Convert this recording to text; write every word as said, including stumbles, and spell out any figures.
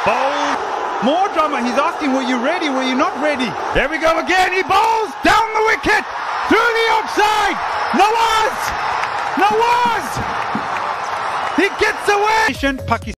Bowl. More drama. He's asking, were you ready? Were you not ready? There we go again. He bowls down the wicket. Through the outside. Nawaz. Nawaz. He gets away. Pakistan.